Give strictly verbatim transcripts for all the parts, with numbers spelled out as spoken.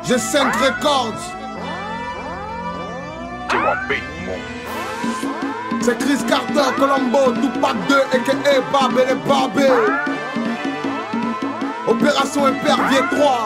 J'ai cinq records. C'est Chris Carter, Colombo, Tupac deux, aka Bab et les Barbés. Opération Épervier trois.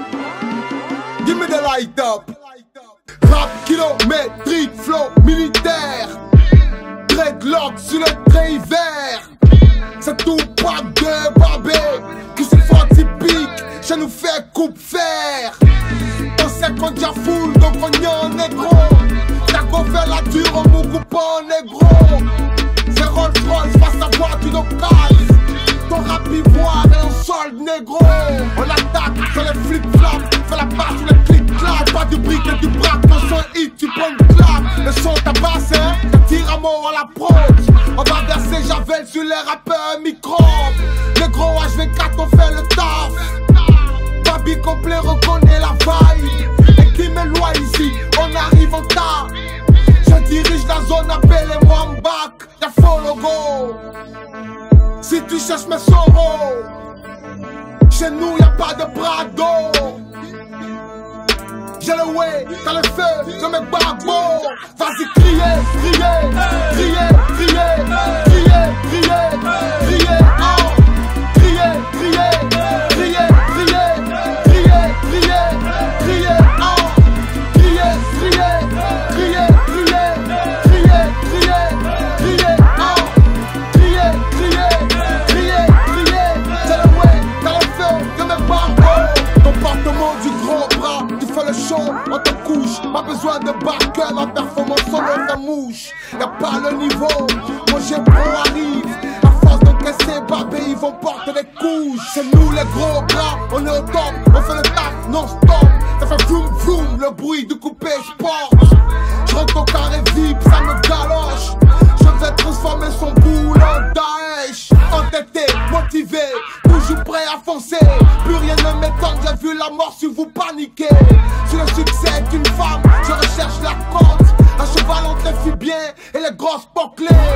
Give me the light up. Rap kilométrique, flow militaire. Dreadlock sur le trait vert. C'est Tupac deux, Barbé. Qui se font typique, ça nous fait coupe fer. On sait qu'on déjà foule, donc on y en négro. T'as qu'on fait la dure, on nous coupe en négro. C'est Rolls Royce face à voiture d'occasion. Ton rap ivoire et on solde négro. On attaque sur les flip-flops, fais la passe sur les clic-clac. Pas du brick et du braque, le son hit, tu prends une clap. Le son tabasse, hein, tire à mort à l'approche. On va verser Javel sur les rappeurs microbes. Négro H vingt-quatre, on fait le taf. Babi complet reconnaît la vibe. Et qui m'éloigne ici, on arrive en tas. Je dirige la zone, appelez-moi Mbak. Y'a faux logo. Si tu cherches mes sorrows, chez nous y'a pas de bras d'eau. J'ai le way, t'as le feu, je me babo. Vas-y criez, criez, criez, criez, criez, criez, criez, oh. Criez, criez, criez, criez, criez, criez, criez, oh. Criez, criez, criez, criez, criez, criez, criez, oh. Criez, criez, criez, criez. J'ai le way, t'as le feu, je me babo. Comportement du gros bras, tu fais le show, on te couche. Pas besoin de barquer, ma performance solo ta mouche. Y'a pas le niveau, mon G Pro arrive. À force d'encaisser, Barbé, ils vont porter les couches. C'est nous les gros bras, on est au top, on fait le taf non-stop. Ça fait vroom vroom, le bruit du coupé sport. Je rentre au carré vip, ça me galoche. Je vais transformer son boule en Daesh. Entêté, motivé, toujours prêt à foncer. Plus rien ne m'étonne, j'ai vu la mort si vous paniquez. Si le succès est une femme, je recherche la côte. Un cheval on te fit bien et les grosses poclées.